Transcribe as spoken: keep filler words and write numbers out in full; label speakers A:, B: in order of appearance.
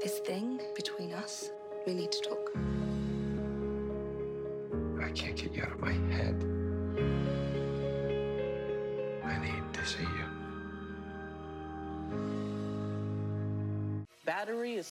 A: this thing between us, we need to talk.
B: I can't get you out of my head. I need to see you.
C: Battery is